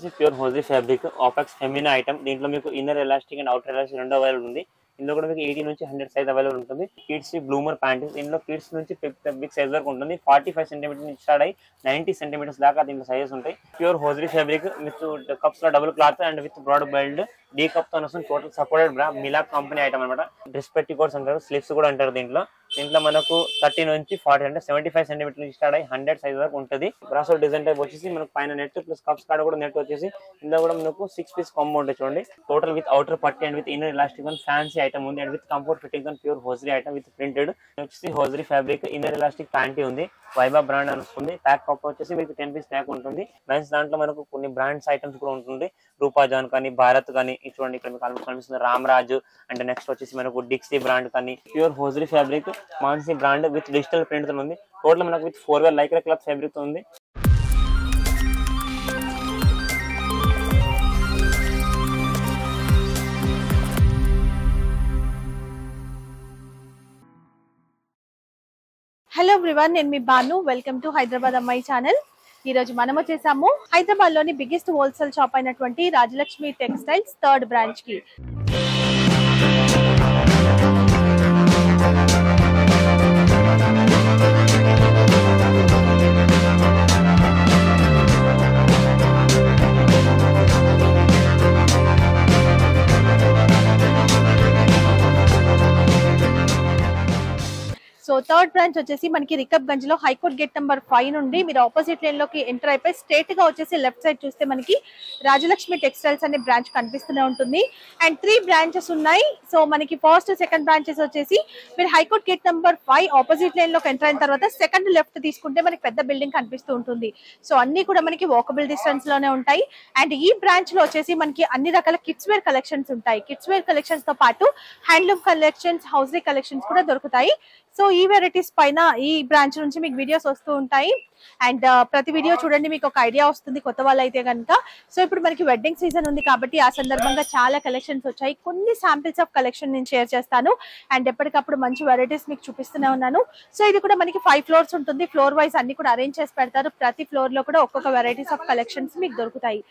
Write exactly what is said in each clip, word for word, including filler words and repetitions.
Pure hosiery fabric ఆపాక్స్ Femina item. దీంట్లో మీకు inner elastic and outer elastic రెండు అవైలబుల్ ఉంది. ఇందులో కూడా మీకు ఎయిటీ నుంచి హండ్రెడ్ సైజ్ అవైలబుల్ ఉంటుంది. కిడ్స్ బ్లూమర్ ప్యాంటీస్, ఇందులో కిడ్స్ నుంచి బిగ్ సైజ్ వరకు ఉంటుంది. ఫార్టీ ఫైవ్ సెంటీమీటర్స్ నుంచి స్టార్ట్ అయ్యి నైన్టీ సెంటీమీటర్స్ దాకా దీంట్లో సైజెస్ ఉంటాయి. Pure hosiery fabric with cups లో double cloth and with broad belt D cup తో వస్తుంది. టోటల్ సపోర్టెడ్ బ్రా మిలాక్ కంపెనీ ఐటమ్ అనమాట. డ్రెస్ పెట్టి కోట్స్ అంటారు, స్లిప్స్ కూడా అంటారు. దీంట్లో దీంట్లో మనకు థర్టీ నుంచి ఫార్టీ అంటే సెవెంటీ ఫైవ్ సెంటీమీటర్ నుంచి స్టార్ట్ అయ్యి హండ్రెడ్ సైజ్ వరకు ఉంటుంది. బ్రాసో డిజైన్ టైప్ వచ్చేసి మనకు పైన నెట్ ప్లస్ కప్స్ కాడ కూడా నెట్ వచ్చేసి ఇందులో కూడా మనకు సిక్స్ పీస్ కాంబో ఉంటుంది చూడండి. టోటల్ విత్ అవుటర్ పట్టి and with inner elastic and fancy item ఉంది. And with comfort fitting and pure hosiery item with printed వచ్చేసి hosiery fabric inner elastic panty ఉంది. వైబా బ్రాండ్ అని వస్తుంది. ప్యాక్ కప్ వచ్చేసి మీకు టెన్ పీస్ ప్యాక్ ఉంటుంది. మెన్స్ దాంట్లో మనకు కొన్ని బ్రాండ్స్ ఐటమ్స్ కూడా ఉంటుంది. రూపాజాన్ కానీ భారత్ కానీ చూడండి ఇక్కడ మీకు ఆల్మోస్ట్ కనిపిస్తుంది. రామరాజ్ అండ్ నెక్స్ట్ వచ్చేసి మనకు డిక్సీ బ్రాండ్ కానీ pure hosiery fabric Mansi brand with digital print తో ఉంది. టోటల్ మనకు with four way Lycra cloth fabric తో ఉంది. హలో ఎవ్రీవన్, నేను మీ బాను. వెల్కమ్ టు హైదరాబాద్ అమ్మాయి ఛానల్. ఈ రోజు మనం వచ్చేసాము హైదరాబాద్ లోని బిగ్గెస్ట్ హోల్సేల్ షాప్ అయినటువంటి రాజలక్ష్మి టెక్స్టైల్స్ థర్డ్ బ్రాంచ్ కి. సో థర్డ్ బ్రాంచ్ వచ్చేసి మనకి రికబ్ గంజ్ లో హైకోర్ట్ గేట్ నెంబర్ ఫైవ్ నుండి మీరు ఆపోజిట్ లైన్ లోకి ఎంటర్ అయిపోయి స్ట్రేట్ గా వచ్చేసి లెఫ్ట్ సైడ్ చూస్తే మనకి రాజలక్ష్మి టెక్స్టైల్స్ అనే బ్రాంచ్ కనిపిస్తూనే ఉంటుంది. అండ్ త్రీ బ్రాంచెస్ ఉన్నాయి. సో మనకి ఫస్ట్ సెకండ్ బ్రాంచెస్ వచ్చేసి మీరు high court gate number five opposite line లోకి ఎంటర్ అయిన తర్వాత సెకండ్ లెఫ్ట్ తీసుకుంటే మనకి పెద్ద బిల్డింగ్ కనిపిస్తూ ఉంటుంది. సో అన్ని కూడా మనకి వాకబుల్ డిస్టెన్స్ లోనే ఉంటాయి. అండ్ ఈ బ్రాంచ్ లో వచ్చేసి మనకి అన్ని రకాల కిడ్స్ వేర్ కలెక్షన్స్ ఉంటాయి. కిడ్స్ వేర్ కలెక్షన్స్ తో పాటు హ్యాండ్లూమ్ కలెక్షన్స్, హౌసరీ కలెక్షన్స్ కూడా దొరుకుతాయి. సో ఈ వెరైటీస్ పైన ఈ బ్రాంచ్ నుంచి మీకు వీడియోస్ వస్తూ ఉంటాయి. అండ్ ప్రతి వీడియో చూడండి, మీకు ఒక ఐడియా వస్తుంది కొత్త వాళ్ళు అయితే కనుక. సో ఇప్పుడు మనకి వెడ్డింగ్ సీజన్ ఉంది కాబట్టి ఆ సందర్భంగా చాలా కలెక్షన్స్ వచ్చాయి. కొన్ని శాంపిల్స్ ఆఫ్ కలెక్షన్ నేను షేర్ చేస్తాను. అండ్ ఎప్పటికప్పుడు మంచి వెరైటీస్ మీకు చూపిస్తూనే ఉన్నాను. సో ఇది కూడా మనకి ఫైవ్ ఫ్లోర్స్ ఉంటుంది. ఫ్లోర్ వైజ్ అన్ని కూడా అరేంజ్ చేసి పెడతారు. ప్రతి ఫ్లోర్ లో కూడా ఒక్కొక్క వెరైటీస్ ఆఫ్ కలెక్షన్స్ మీకు దొరుకుతాయి.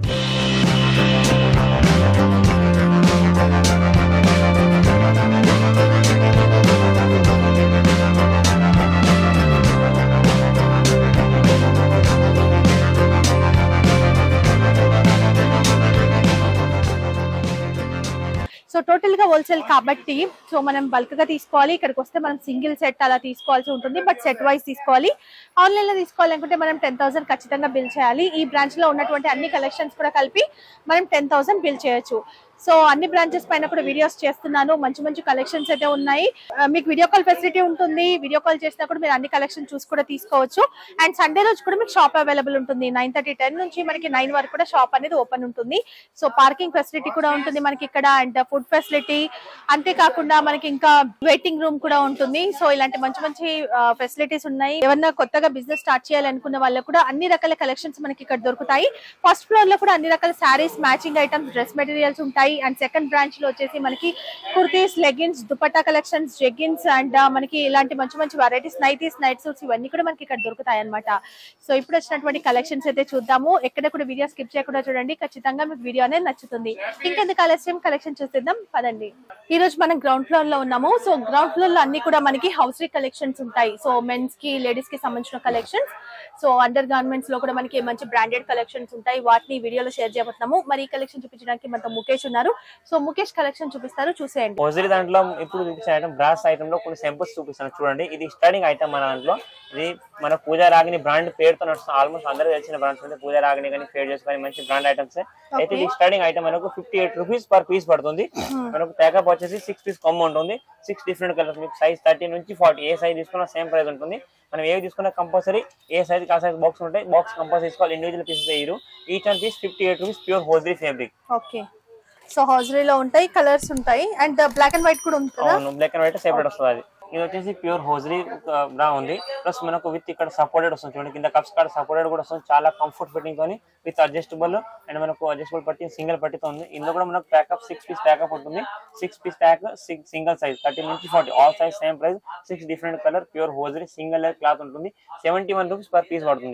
సో టోటల్ గా హోల్సేల్ కాబట్టి సో మనం బల్క్ గా తీసుకోవాలి. ఇక్కడికి వస్తే మనం సింగిల్ సెట్ అలా తీసుకోవాల్సి ఉంటుంది. బట్ సెట్ వైజ్ తీసుకోవాలి. ఆన్లైన్ లో తీసుకోవాలనుకుంటే మనం టెన్ థౌసండ్ ఖచ్చితంగా బిల్ చేయాలి. ఈ బ్రాంచ్ లో ఉన్నటువంటి అన్ని కలెక్షన్స్ కూడా కలిపి మనం టెన్ థౌసండ్ బిల్ చేయొచ్చు. సో అన్ని బ్రాంచెస్ పైన కూడా వీడియోస్ చేస్తున్నాను. మంచి మంచి కలెక్షన్స్ అయితే ఉన్నాయి. మీకు వీడియో కాల్ ఫెసిలిటీ ఉంటుంది. వీడియో కాల్ చేసినా కూడా మీరు అన్ని కలెక్షన్ చూసి కూడా తీసుకోవచ్చు. అండ్ సండే రోజు కూడా మీకు షాప్ అవైలబుల్ ఉంటుంది. నైన్ థర్టీ టెన్ నుంచి మనకి నైన్ వరకు కూడా షాప్ అనేది ఓపెన్ ఉంటుంది. సో పార్కింగ్ ఫెసిలిటీ కూడా ఉంటుంది మనకి ఇక్కడ. అండ్ ఫుడ్ ఫెసిలిటీ, అంతేకాకుండా మనకి ఇంకా వెయిటింగ్ రూమ్ కూడా ఉంటుంది. సో ఇలాంటి మంచి మంచి ఫెసిలిటీస్ ఉన్నాయి. ఎవరన్నా కొత్తగా బిజినెస్ స్టార్ట్ చేయాలనుకున్న వాళ్ళకు కూడా అన్ని రకాల కలెక్షన్స్ మనకి ఇక్కడ దొరుకుతాయి. ఫస్ట్ ఫ్లోర్ లో కూడా అన్ని రకాల saris, matching items, dress materials ఉంటాయి. అండ్ సెకండ్ బ్రాంచ్ లో వచ్చేసి మనకి kurtis, leggings, dupatta collections, jeggings and మనకి ఇలాంటి మంచి మంచి వెరైటీస్, నైటీస్, నైట్ సూట్స్ ఇవన్నీ కూడా మనకి ఇక్కడ దొరుకుతాయి అనమాట. సో ఇప్పుడు వచ్చినటువంటి కలెక్షన్స్ అయితే చూద్దాము. ఎక్కడ కూడా వీడియో స్కిప్ చేయకుండా చూడండి. ఖచ్చితంగా మీకు వీడియో అనేది నచ్చుతుంది. ఇంకెందుకు ఆలస్యం, కలెక్షన్ చూద్దాం పదండి. ఈ రోజు మనం గ్రౌండ్ ఫ్లోర్ లో ఉన్నాము. సో గ్రౌండ్ ఫ్లోర్ లో అన్ని కూడా మనకి హౌసరీ కలెక్షన్స్ ఉంటాయి. సో మెన్స్ కి, లేడీస్ కి సంబంధించిన కలెక్షన్స్. సో అండర్ గార్మెంట్స్ లో కూడా మనకి మంచి బ్రాండెడ్ కలెక్షన్స్ ఉంటాయి. వాటిని వీడియోలో షేర్ చేయబోతున్నాము. మరి ఈ కలెక్షన్ చూపించడానికి మనతో ముఖేష్ ఉన్నారు. సో ముఖేష్ కలెక్షన్ చూపిస్తారు, చూసేయండి. హోజరీ దాంట్లో ఇప్పుడు చూపించే ఐటమ్ బ్రాస్ ఐటమ్ లో కొన్ని సింపుల్స్ చూపిస్తాను చూడండి. ఇది స్టార్టింగ్ ఐటమ్ మన దాంట్లో. ఇది మన పూజా రాగిని బ్రాండ్ పేరుతో నడుస్తుంది. ఆల్మోస్ట్ అందరూ తెలిసిన బ్రాండ్స్ ఉంటాయి. పూజా రాగిని కానీ, ఫేర్ చేసుకొని మంచి బ్రాండ్ ఐటమ్స్. అయితే ఇది స్టార్టింగ్ ఐటమ్ మనకు fifty eight rupees per piece పడుతుంది. మనకు ప్యాకప్ వచ్చేసి సిక్స్ పీస్ కాంబో ఉంటుంది. సిక్స్ డిఫరెంట్ కలర్స్, మీకు సైజ్ థర్టీ నుంచి ఫార్టీ ఏ సైజ్ తీసుకున్నా సేమ్ ప్రైస్ ఉంటుంది. మనం ఏవి తీసుకున్నా కంపల్సరీ ఏ సైజ్ ఆ సైజ్ బాక్స్ ఉంటాయి. బాక్స్ కంపల్సరీ తీసుకోవాలి. ఇండివిజువల్ పీసెస్ వేయరు. Each one piece fifty eight rupees pure hosiery fabric. Okay. So హోజరీలో ఉంటాయి, కలర్స్ ఉంటాయి. అండ్ బ్లాక్ అండ్ వైట్ కూడా ఉంటుంది. అవును, బ్లాక్ అండ్ వైట్ సెపరేట్ వస్తుంది. అది ఇది వచ్చేసి ప్యూర్ హోజరీ బ్రా ఉంది. ప్లస్ మనకు విత్ ఇక్కడ సపోర్టెడ్ వస్తుంది చూడండి. కింద కప్స్ కార్డ్ సపోర్టెడ్ కూడా వస్తుంది. చాలా కంఫర్ట్ ఫిట్టింగ్ తోని విత్ అడ్జస్టబుల్ అండ్ మనకు అడ్జస్టబుల్ పట్టి సింగిల్ పట్టితో ఉంది. ఇందులో కూడా మనకు ప్యాకప్ సిక్స్ పీస్ ప్యాకప్ ఉంటుంది. Six piece pack single size thirty నుంచి forty all size same price. Six different colour pure hosiery single layer cloth ఉంటుంది. Seventy one rupees per piece పడుతుంది. ఇది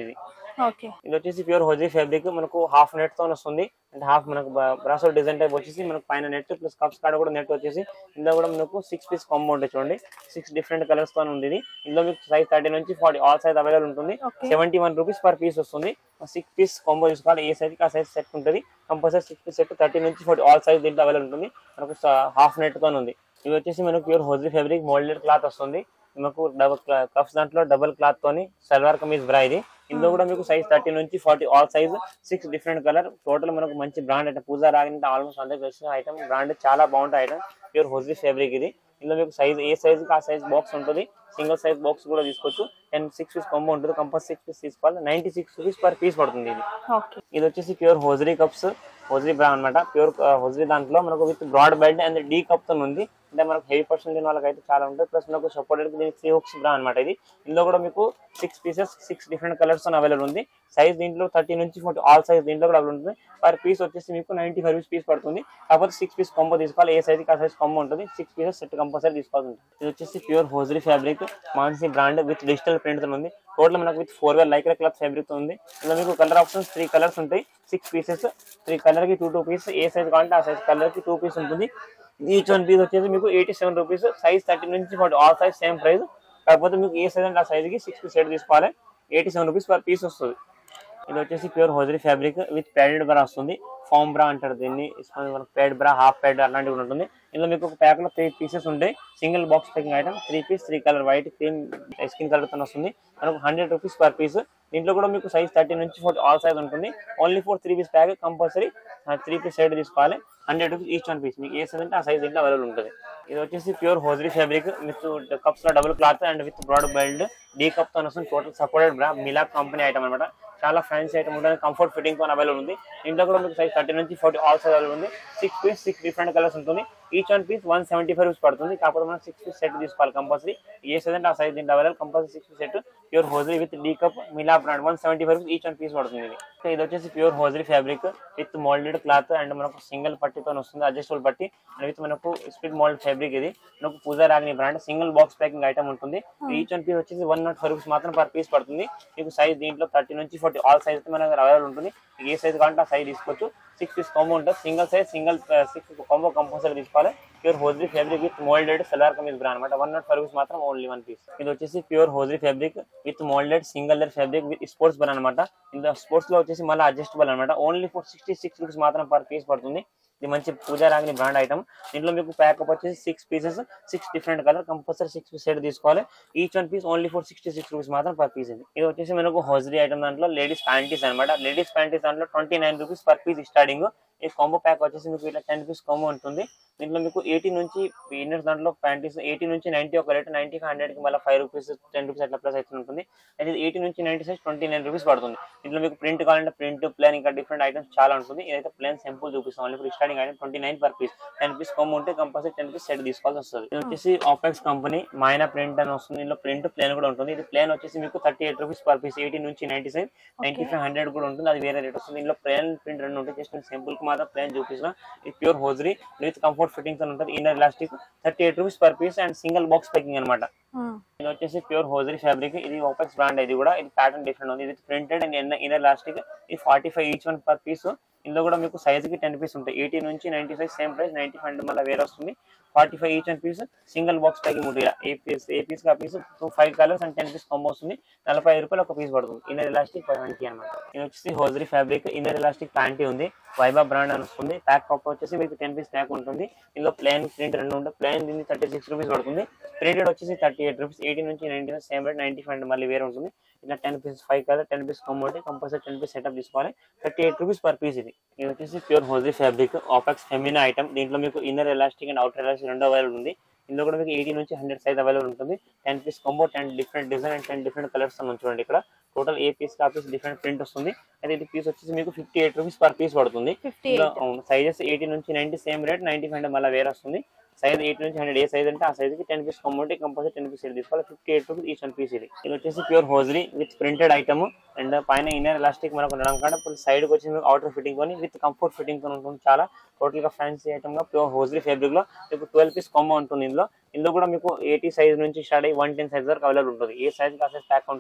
ఓకే ఇది వచ్చేసి ప్యూర్ హోజరీ ఫ్యాబ్రిక్ మనకు half net తో వస్తుంది అండ్ హాఫ్ మనకు బ్రాసో డిజైన్ టైప్ వచ్చేసి మనకు పైన నెట్ ప్లస్ కప్స్ కాడ కూడా నెట్ వచ్చేసి ఇందులో కూడా మనకు సిక్స్ పీస్ కాంబో ఉంటుంది చూడండి సిక్స్ డిఫరెంట్ కలర్స్ తో ఉంది ఇది ఇందులో మీకు సైజ్ థర్టీ నుంచి ఫార్టీ ఆల్ సైజ్ అవైలబుల్ ఉంటుంది seventy one rupees per piece వస్తుంది సిక్స్ పీస్ కాంబో తీసుకోవాలి ఏ సైజ్ ఆ సైజ్ సెట్ ఉంటుంది compulsory six piece set thirty నుంచి ఫార్టీ ఆల్ సైజ్ దీంట్లో అవైలబుల్ ఉంటుంది మనకు హాఫ్ నెట్ తో ఉంది ఇది వచ్చేసి మనకు pure hosiery fabric moulded cloth వస్తుంది మనకు డబల్ కప్స్ దాంట్లో డబల్ క్లాత్ తోని సల్వార్ కమీజ్ బ్రా ఇది ఇందులో కూడా మీకు సైజ్ థర్టీ నుంచి forty all size six different colour total మనకు మంచి బ్రాండ్ అంటే పూజా రాగి ఆల్మోస్ట్ అందరికి వచ్చిన ఐటమ్ బ్రాండ్ చాలా బాగుంటుంది ఐటమ్ ప్యూర్ హోజరీ ఫ్యాబ్రిక్ ఇది ఇందులో మీకు సైజ్ ఏ సైజ్ ఆ సైజ్ బాక్స్ ఉంటుంది సింగిల్ సైజ్ బాక్స్ కూడా తీసుకోవచ్చు అండ్ సిక్స్ పీస్ కాంబో ఉంటుంది కంపల్సరీ సిక్స్ పీస్ తీసుకోవాలి ninety six rupees per piece పడుతుంది ఇది ఇది వచ్చేసి ప్యూర్ హోజరీ కప్స్ హోజరీ బ్రా అనమాట ప్యూర్ హోజరీ దాంట్లో మనకు with broad belt and D cup తో ఉంది అంటే మనకు హెవీ పర్సన్ తిన వాళ్ళకి అయితే చాలా ఉంటుంది ప్లస్ మనకు సపోర్టెడ్ దీనికి త్రీ హుక్స్ బ్రా అనమాట ఇది ఇందులో కూడా మీకు six pieces six different colours available ఉంది సైజ్ దీంట్లో థర్టీ నుంచి ఫార్టీ ఆల్ సైజ్ దీంట్లో కూడా అవైలబుల్ ఉంటుంది పర్ పీస్ వచ్చేసి మీకు నైన్టీ ఫైవ్ రూపీస్ పీస్ పడుతుంది కాకపోతే సిక్స్ పీస్ కాంబో తీసుకోవాలి ఏ సైజ్ ఆ సైజ్ కాంబో ఉంటుంది సిక్స్ పీసెస్ సెట్ కంపల్సరీ తీసుకోవాలి ఉంటుంది ఇది వచ్చేసి pure hosiery fabric Mansi brand with digital print తో ఉంది టోటల్ మనకు with four way Lycra cloth fabric తో ఉంది ఇందులో మీకు కలర్ ఆప్షన్స్ త్రీ కలర్స్ ఉంటాయి సిక్స్ పీసెస్ త్రీ కలర్ కి టూ టూ పీస్ ఏ సైజ్ కావాలంటే ఆ సైజ్ కలర్ కి టూ పీస్ ఉంటుంది ఈచ్ వన్ పీస్ వచ్చేసి మీకు eighty seven rupees size thirty నుంచి forty all size same price కాకపోతే మీకు ఏ సైజ్ అంటే ఆ సైజ్ కి సిక్స్ పీస్ సెట్ తీసుకోవాలి eighty seven rupees per piece వస్తుంది ఇది వచ్చేసి pure hosiery fabric with padded bra వస్తుంది ఫామ్ బ్రా అంటారు దీన్ని ప్యాడ్ బ్రా హాఫ్ ప్యాడ్ అలాంటివి ఉంటుంది ఇందులో మీకు ఒక ప్యాక్ లో త్రీ పీసెస్ ఉంటాయి single box packing item three piece three colour white cream skin colour తో వస్తుంది మనకు హండ్రెడ్ రూపీస్ పర్ పీస్ దీంట్లో కూడా మీకు సైజ్ థర్టీ నుంచి ఫోర్టీ ఆల్ సైజ్ ఉంటుంది only four three piece pack compulsory three piece side తీసుకోవాలి hundred rupees each one piece మీకు ఏ సైజ్ అంటే ఆ సైజ్ దీంట్లో అవైలబుల్ ఉంటుంది ఇది వచ్చేసి pure hosiery fabric with cups లో double cloth and with broad belt D cup తో వస్తుంది టోటల్ సపోర్టెడ్ బ్రా మిలాక్ కంపెనీ ఐటమ్ అనమాట చాలా ఫ్యాన్సీ ఐటమ్ ఉంటుంది కంఫర్ట్ ఫిట్టింగ్ తో అవైలబుల్ ఉంది ఇంట్లో కూడా మీకు సైజ్ థర్టీ నుంచి ఫార్టీ ఆల్ సైజ్ అవైలబుల్ ఉంది six piece six different colours ఉంటుంది each one piece one seventy five rupees పడుతుంది కాకపోతే మనం సిక్స్ పీస్ సెట్ తీసుకోవాలి కంపల్సరీ ఏ సైజ్ అంటే ఆ సైజ్ దీంట్లో available compulsory six piece set pure hosiery with D cup మిలా brand one seventy five rupees each one piece పడుతుంది ఇది ఇది వచ్చేసి pure hosiery fabric with moulded cloth and మనకు సింగిల్ పట్టితో వస్తుంది అడ్జస్టబుల్ పట్టి అండ్ విత్ మనకు స్ప్లిట్ మోల్డ్ ఫ్యాబ్రిక్ ఇది మనకు Pooja Ragini brand single box packing item ఉంటుంది ఈచ్ వన్ పీస్ వచ్చేసి వన్ నాట్ ఫైవ్ రూపీస్ మాత్రం పర్ పీస్ పడుతుంది మీకు సైజ్ దీంట్లో థర్టీ నుంచి ఫార్టీ ఆల్ సైజ్ అయితే మనకు అవైలబుల్ ఉంటుంది ఏ సైజ్ కావాలంటే ఆ సైజ్ తీసుకోవచ్చు సిక్స్ పీస్ కాంబో ఉంటుంది single size single six combo compulsory తీసుకోవాలి pure hosiery fabric with moulded salwar kameez bra అనమాట వన్ నాట్ ఫైవ్ రూపీస్ మాత్రం ఓన్లీ వన్ పీస్ ఇది వచ్చేసి pure hosiery fabric with moulded single layer fabric with sports bra అనమాట ఇందులో sports లో వచ్చేసి మళ్ళీ అడ్జస్టబుల్ అనమాట only four sixty six rupees మాత్రం పర్ పీస్ పడుతుంది ఇది మంచి పూజా రాగిని బ్రాండ్ ఐటమ్ దీంట్లో మీకు ప్యాకప్ వచ్చేసి six pieces six different colour compulsory six piece set తీసుకోవాలి each one piece only four sixty six rupees మాత్రం పర్ పీస్ ఇది ఇది వచ్చేసి మనకు హోజరీ ఐటమ్ దాంట్లో లేడీస్ ప్యాంటీస్ అనమాట లేడీస్ ప్యాంటీస్ దాంట్లో twenty nine rupees per piece starting ఈ కాంబో ప్యాక్ వచ్చేసి మీకు ఇట్లా టెన్ పీస్ కాంబో ఉంటుంది దీంట్లో మీకు ఎయిటీ నుంచి ఇన్నర్స్ దాంట్లో ప్యాంటీస్ ఎయిటీ నుంచి నైన్టీ ఒక రేట్ నైన్టీ హండ్రెడ్ కి మళ్ళీ ఫైవ్ రూపీస్ టెన్ రూపీస్ అట్లా ప్లస్ అయితే ఉంటుంది అయితే ఎయిటీ నుంచి ninety size twenty nine rupees పడుతుంది దీంట్లో మీకు ప్రింట్ కావాలంటే ప్రింట్ ప్లేన్ ఇంకా డిఫరెంట్ ఐటమ్స్ చాలా ఉంటుంది ఇదైతే ప్లేన్ సింపుల్ చూపిస్తాం ఓన్లీ ఇప్పుడు starting item twenty nine per piece ten piece combo ఉంటే కంపల్సరీ టెన్ పీస్ సెట్ తీసుకోవాల్సి వస్తుంది ఇది వచ్చేసి ఆపెక్స్ కంపెనీ మైనా ప్రింట్ అని వస్తుంది దీంట్లో ప్రింట్ ప్లేన్ కూడా ఉంటుంది ఇది ప్లేన్ వచ్చేసి మీకు thirty eight rupees per piece eighty నుంచి ninety size ninety five hundred కూడా ఉంటుంది అది వేరే రేట్ వస్తుంది దీంట్లో ప్లేన్ ప్రింట్ రెండు ఉంటాయి జస్ట్ సింపుల్ కి మాత్రం ప్లేన్ చూపిస్తున్నా ఇది pure hosiery with comfort fittings అని ఉంటుంది inner elastic thirty eight rupees per piece and single box packing అనమాట ఇది వచ్చేసి ప్యూర్ హోజరీ ఫ్యాబ్రిక్ ఇది ఓపెక్స్ బ్రాండ్ ఇది కూడా ఇది ప్యాటర్న్ డిఫరెంట్ ఉంది ఇది ప్రింటెడ్ అండ్ ఇన్నర్ ఎలాస్టిక్ ఇది forty five each one per piece ఇందులో కూడా మీకు సైజ్ కి టెన్ పీస్ ఉంటాయి ఎయిటీ నుంచి ninety size same price ninety five మళ్ళీ వేరే వస్తుంది forty five each one piece single box packing ఉంటుంది ఏ పీస్ ఏ పీస్ ఆ piece five colours and ten piece combo వస్తుంది నలభై ఐదు రూపాయలు ఒక పీస్ పడుతుంది ఇన్నర్ ఎలాస్టిక్ ఫైవ్ హండ్రెడ్ అనమాట ఇది వచ్చేసి hosiery fabric inner elastic panty ఉంది వైబా బ్రాండ్ అని వస్తుంది ప్యాక్ కాప్ వచ్చేసి మీకు టెన్ పీస్ ప్యాక్ ఉంటుంది ఇందులో ప్లేన్ ప్రింట్ రెండు ఉంటుంది ప్లేన్ దీన్ని థర్టీ సిక్స్ రూపీస్ పడుతుంది ప్రింటెడ్ వచ్చేసి థర్టీ ఎయిట్ రూపీస్ ఎయిటీ నుంచి ninety same rate ninety five మళ్ళీ వేరే ఉంటుంది ఇట్లా ten piece five colour ten piece combo ఉంటే కంపల్సరీ టెన్ పీస్ సెటప్ తీసుకోవాలి thirty eight rupees per piece ఇది ఇది వచ్చేసి pure hosiery fabric Apex Femina item దీంట్లో మీకు inner elastic and outer elastic రెండు అవైలబుల్ ఉంది ఇందులో కూడా మీకు ఎయిటీ నుంచి హండ్రెడ్ సైజ్ అవైలబుల్ ఉంటుంది ten piece combo ten different design and ten different colours చూడండి ఇక్కడ టోటల్ ఏ పీస్ కా పీస్ డిఫరెంట్ ప్రింట్ వస్తుంది అయితే ఇది పీస్ వచ్చేసి మీకు fifty eight rupees per piece పడుతుంది సైజెస్ ఎయిటీ నుంచి ninety same rate ninety five మళ్ళీ వేరే వస్తుంది సైజ్ ఎయిట్ నుంచి హండ్రెడ్ ఏ సైజ్ అంటే ఆ సైజ్ కి ten piece combo compulsory ten piece తీసుకోవాలి fifty eight rupees each one piece ఇది ఇది వచ్చేసి pure hosiery with printed item and పైన ఇన్నర్ ఎలాస్టిక్ మనకు ఉండడం కంటే సైడ్ కి వచ్చి అవుటర్ ఫిట్టింగ్ కొని విత్ కంఫర్ట్ ఫిట్టింగ్ తో ఉంటుంది చాలా టోటల్ గా ఫ్యాన్సీ ఐటమ్ గా ప్యూర్ హోజరీ ఫ్యాబ్రిక్ లో మీకు ట్వెల్వ్ పీస్ కాంబో ఉంటుంది ఇందులో ఇందులో కూడా మీకు ఎయిటీ సైజ్ నుంచి స్టార్ట్ అయ్యి వన్ టెన్ సైజ్ వరకు అవైలబుల్ ఉంటుంది ఏ సైజ్ ఆ సైజ్ ప్యాక్ ఉంటుంది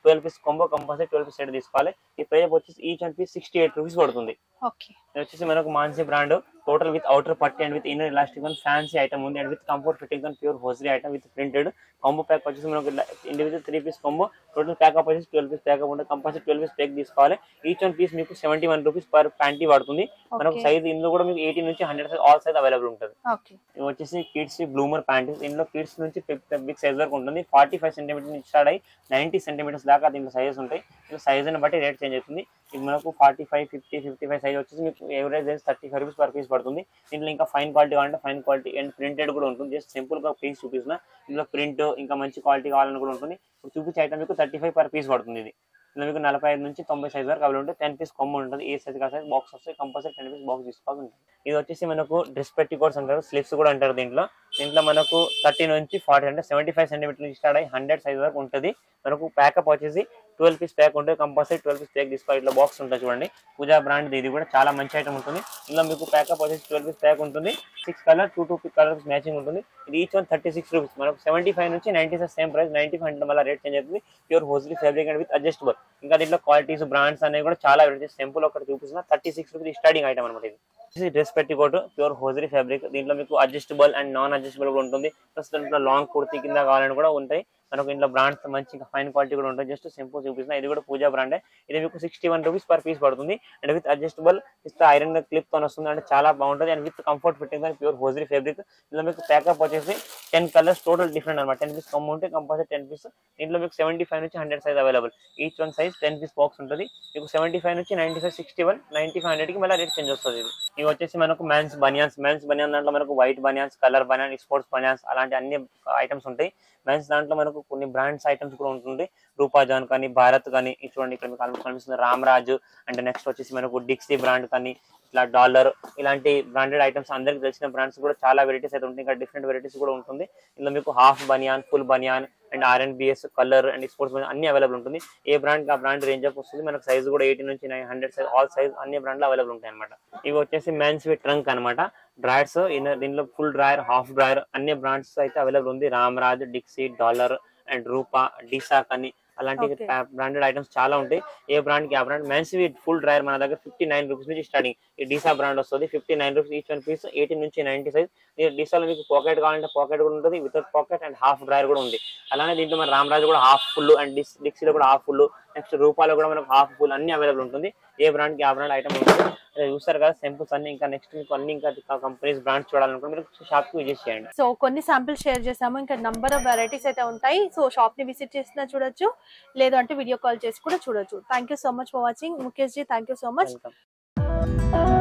twelve piece combo compulsory twelve piece set తీసుకోవాలి. ఈ ప్రైస్ వచ్చేసి each and piece sixty eight rupees పడుతుంది. ఓకే, ఇది వచ్చేసి మనకు Mansi brand total with outer పట్టి and with inner elastic and fancy item ఉంది and with comfort fitting and pure hosiery item with printed combo pack వచ్చేసి మనకు individual three piece combo total pack of వచ్చేసి twelve piece pack of ఉంటుంది. Compulsory twelve piece pack తీసుకోవాలి. Each one piece మీకు seventy one rupees per panty పడుతుంది. మనకు size ఇందులో కూడా మీకు ఎయిటీన్ నుంచి hundred size all size available ఉంటుంది. ఇవి వచ్చేసి కిడ్స్ బ్లూమర్ ప్యాంటీస్. ఇందులో కిడ్స్ నుంచి బిగ్ సైజ్ వరకు ఉంటుంది. ఫార్టీ ఫైవ్ సెంటీమీటర్ నుంచి స్టార్ట్ అయ్యి నైన్టీ సెంటీమీటర్స్ దాకా దీంట్లో సైజెస్ ఉంటాయి. సైజ్ ని బట్టి రేట్ చేంజ్ అవుతుంది. ఇది మనకు forty five fifty fifty five size వచ్చేసి మీకు average thirty five rupees per piece పడుతుంది. దీంట్లో ఇంకా ఫైన్ క్వాలిటీ కావాలంటే ఫైన్ క్వాలిటీ అండ్ ప్రింటెడ్ కూడా ఉంటుంది. జస్ట్ సింపుల్ గా పీస్ చూపిస్తున్న ఇందులో ప్రింట్ ఇంకా మంచి క్వాలిటీ కావాలని కూడా ఉంటుంది. ఇప్పుడు చూపించే ఐటమ్ మీకు థర్టీ ఫైవ్ పర్ పీస్ పడుతుంది. ఇది ఇందులో మీకు నలభై ఐదు నుంచి తొంభై సైజ్ వరకు అవైలబుల్ ఉంటుంది. టెన్ పీస్ కొమ్మ ఉంటుంది. ఏ సైజ్ కా సైజ్ బాక్స్ వస్తాయి. కంపల్సరీ టెన్ పీస్ బాక్స్ తీసుకోవాలి ఉంటుంది. ఇది వచ్చేసి మనకు డ్రెస్ పెట్టి కోట్స్ అంటారు, స్లీవ్స్ కూడా అంటారు. దీంట్లో దీంట్లో మనకు థర్టీ నుంచి ఫార్టీ అంటే సెవెంటీ ఫైవ్ సెంటీమీటర్ నుంచి స్టార్ట్ అయ్యి హండ్రెడ్ సైజ్ వరకు ఉంటుంది. మనకు ప్యాకప్ వచ్చేసి ట్వెల్వ్ పీస్ ప్యాక్ ఉంటుంది. కంపల్సరీ ట్వెల్వ్ పీస్ ప్యాక్ తీసుకోవాలి. ఇట్లా బాక్స్ ఉంటుంది చూడండి. పూజా బ్రాండ్ ఇది కూడా చాలా మంచి ఐటమ్ ఉంటుంది. ఇందులో మీకు ప్యాకప్ వచ్చేసి ట్వెల్వ్ పీస్ ప్యాక్ ఉంటుంది. Six colour two two colours matching ఉంటుంది. ఇది each one thirty six rupees. మనకు సెవెంటీ ఫైవ్ నుంచి ninety five same price. Ninety five అంటే మళ్ళీ రేట్ చేంజ్ అవుతుంది. Pure hosiery fabric and with adjustable. ఇంకా దీంట్లో క్వాలిటీస్ బ్రాండ్స్ అనేవి కూడా చాలా వెరైటీస్. సింపుల్ ఒకటి చూపిస్తున్నా thirty six rupees starting item అనమాట. ఇది dress petticoat pure hosiery fabric. దీంట్లో మీకు అడ్జస్టబుల్ అండ్ నాన్ అడ్జస్టబుల్ కూడా ఉంటుంది. ప్లస్ దీంట్లో లాంగ్ కుర్తీ కింద కావాలని కూడా ఉంటాయి. మనకు ఇంట్లో బ్రాండ్స్ మంచి ఫైన్ క్వాలిటీ కూడా ఉంటుంది. జస్ట్ సింపుల్ చూపిస్తున్నా. ఇది కూడా పూజా బ్రాండే. ఇది మీకు sixty one rupees per piece పడుతుంది. And with adjustable with iron clip తో వస్తుంది. అంటే చాలా బాగుంటుంది. And with comfort fitting and pure hosiery fabric. ఇందులో మీకు ప్యాకప్ వచ్చేసి టెన్ కలర్స్ టోటల్ డిఫరెంట్ అనమాట. టెన్ పీస్ కమ్ ఉంటే కంపల్సరీ టెన్ పీస్. దీంట్లో మీకు సెవెంటీ ఫైవ్ నుంచి hundred size available. Each one size ten piece box ఉంటుంది. మీకు సెవెంటీ ఫైవ్ నుంచి ninety five sixty one ninety five hundred కి మళ్ళీ రేట్ చేంజ్ వస్తుంది. ఇది ఇవి వచ్చేసి మనకు మెన్స్ బనియాన్స్. మెన్స్ బనియాన్ దాంట్లో మనకు white banians, colour banian, sports banians అలాంటి అన్ని ఐటమ్స్ ఉంటాయి. మెన్స్ దాంట్లో మనకు కొన్ని బ్రాండ్స్ ఐటమ్స్ కూడా ఉంటుంది. రూపాజాన్ కానీ, భారత్ కానీ, చూడండి ఇక్కడ మీకు కనిపిస్తుంది రామరాజు. అండ్ నెక్స్ట్ వచ్చేసి మనకు డిక్సీ బ్రాండ్ కానీ, ఇట్లా డాలర్ ఇలాంటి బ్రాండెడ్ ఐటమ్స్ అందరికి తెలిసిన బ్రాండ్స్ కూడా చాలా వెరైటీస్ అయితే ఉంటాయి. ఇంకా డిఫరెంట్ వెరైటీస్ కూడా ఉంటుంది. ఇందులో మీకు half banian, full banian and R and BS, colour and sports banian అన్ని అవైలబుల్ ఉంటుంది. ఏ బ్రాండ్ ఆ బ్రాండ్ రేంజ్ ఆఫ్ వస్తుంది. మనకు సైజ్ కూడా ఎయిటీ నుంచి nine hundred size all size అన్ని బ్రాండ్లు అవైలబుల్ ఉంటాయి అనమాట. ఇవి వచ్చేసి మెన్స్ విత్ ట్రంక్ అనమాట. డ్రాయర్స్ దీనిలో ఫుల్ డ్రాయర్, హాఫ్ డ్రాయర్ అన్ని బ్రాండ్స్ అయితే అవైలబుల్ ఉంది. రామరాజ్, డిక్సీ, డాలర్ అండ్ రూపా, డిసాక్ అని అలాంటి బ్రాండెడ్ ఐటమ్స్ చాలా ఉంటాయి. ఏ బ్రాండ్ కి ఆ బ్రాండ్. మెన్స్ ఫుల్ డ్రైయర్ మన దగ్గర ఫిఫ్టీ నైన్ రూపీస్ నుంచి స్టార్టింగ్. ఈ డీసా బ్రాండ్ వస్తుంది. Fifty nine rupees each one piece. Eighteen నుంచి నైన్టీ సైజ్. డీసాలో మీకు పాకెట్ కావాలంటే పాకెట్ కూడా ఉంటుంది. Without pocket and half drawer కూడా ఉంది. అలానే దీంట్లో మన రామరాజు కూడా హాఫ్ ఫుల్ అండ్ డిక్సీలో కూడా హాఫ్ ఫుల్, నెక్స్ట్ రూపాలో కూడా మనకు హాఫ్ ఫుల్ అన్ని అవైలబుల్ ఉంటుంది. ఏ బ్రాండ్ కి ఆ బ్రాండ్ ఐటమ్ ఉంటుంది. చూస్తారు కదా సింపుల్స్ అన్ని. ఇంకా నెక్స్ట్ మీకు అన్ని ఇంకా కంపెనీస్ బ్రాండ్స్ చూడాలనుకుంటే మీరు షాప్ కి విజిట్ చేయండి. సో కొన్ని శాంపిల్స్ షేర్ చేసాము. ఇంకా నంబర్ ఆఫ్ వెరైటీస్ అయితే ఉంటాయి. సో షాప్ ని విజిట్ చేసినా చూడొచ్చు, లేదు అంటే వీడియో కాల్ చేసి కూడా చూడొచ్చు. Thank you so much for watching. Mukesh ji, thank you so much.